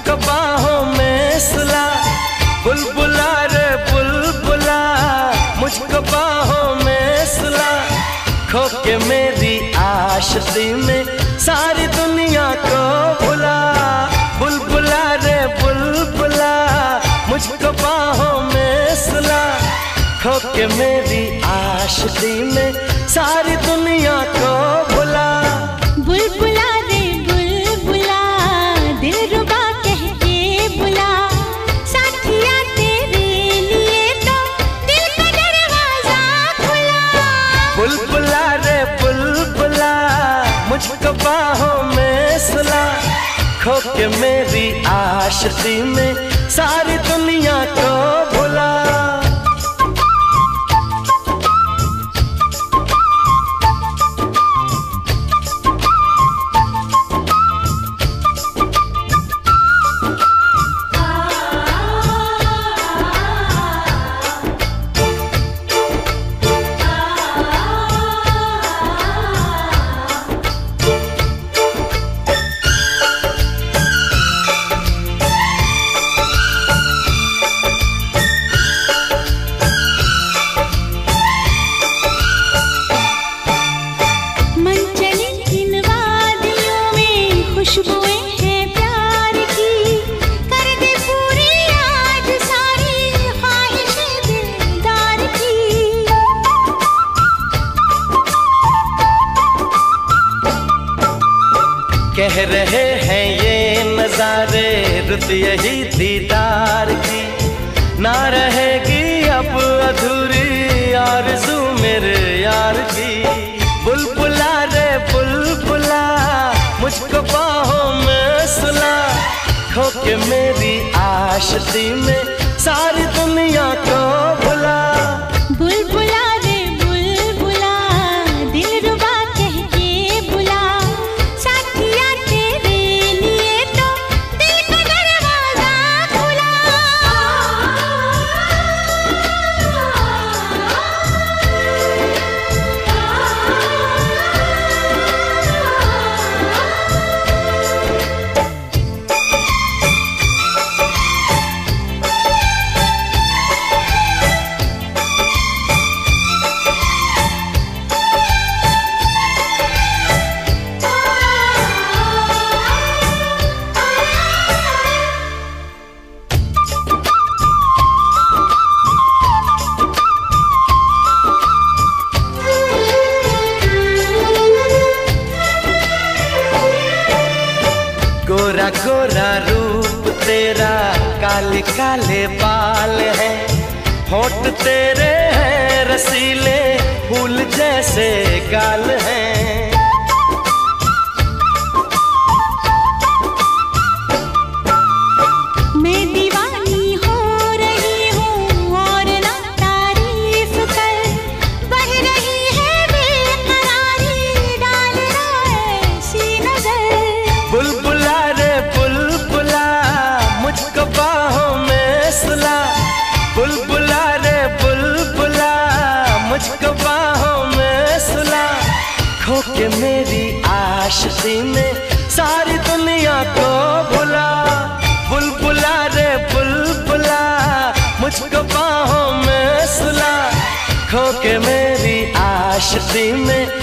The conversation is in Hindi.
मुझको बाहों में सुला, बुलबुला रे बुलबुला मुझको बाहों में सुला। खो के मेरी आशिकी में सारी दुनिया को भुला, बुलबुला रे बुलबुला मुझको बाहों में सुला। खो के मेरी आशिकी में सारी दुनिया को भुला। बुलबुला रे बुलबुला दिलरुबा कह के बुला, साथिया तेरे लिए तो दिल का दरवाजा खुला। बुलबुला रे बुलबुला मुझको बाहों में सुला। खो के मेरी आशिकी में सारी दुनिया को भुला। खुशबुएं हैं प्यार की, कर दे पूरी आज सारी ख्वाहिशें दिलदार की। कह रहे हैं ये नजारे रुत यही दीदार की, ना रहेगी अब अधूरी आरज़ू मेरे यार की। बुलबुला रे बुलबुला मुझको बाहों में सुला। खो के मेरी आशिकी में सारी दुनिया को भुला। बुलबुला रे बुलबुला दिलरुबा कह के बुला, साथिया तेरे लिए तो दिल का दरवाजा खुला। गोरा गोरा रूप तेरा, काले काले बाल हैं, होठ तेरे हैं रसीले, फूल जैसे गाल हैं। मैं दीवानी हो रही हूँ और ना तारीफ कर, बढ़ रही है बेकरारी, डाल रहा ऐसी नजर। बुलबुला रे बुलबुला मुझको बाहों में सुला। बुलबुला रे बुलबुला मुझको बाहों में सुला। खो के मेरी आशिकी में सारी दुनिया को भुला। बुलबुला रे बुलबुला मुझको बाहों में सुला। खो के मेरी आशिकी में